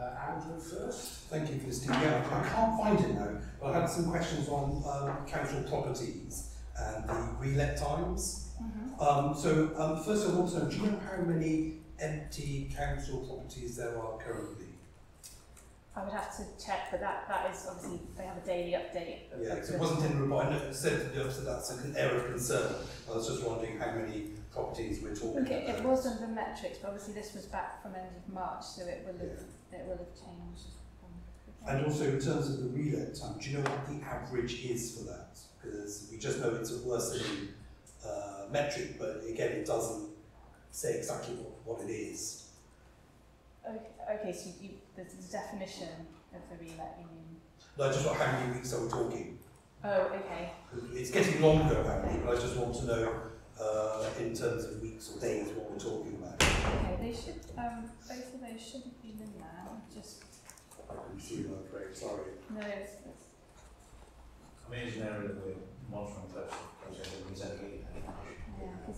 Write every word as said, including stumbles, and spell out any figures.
uh, Andrew first. Thank you for listing. Yeah, I can't find it now, but I had some questions on um, council properties and the relet times. Mm-hmm. um, so um, first I want to know, do you know how many empty council properties there are currently? I would have to check, but that, that is obviously, they have a daily update. Of Yeah, so it wasn't in the report. I know it said that that's an area of concern. I was just wondering how many properties we're talking Okay, about. it was under metrics, but obviously this was back from end of March, so it will have, Yeah. it will have changed. And also in terms of the relet time, do you know what the average is for that? Because we just know it's a worsening uh, metric, but again it doesn't say exactly what, what it is. Okay, okay, so you, there's a definition of the relet, you mean? No, I just want how many weeks are we talking? Oh, okay. It's getting longer apparently, but I just want to know uh, in terms of weeks or days what we're talking about. Okay, they should, um, both of those should have been in there, just... I can see that, great, sorry. No, it's, it's I mean, it's an area that we're monitoring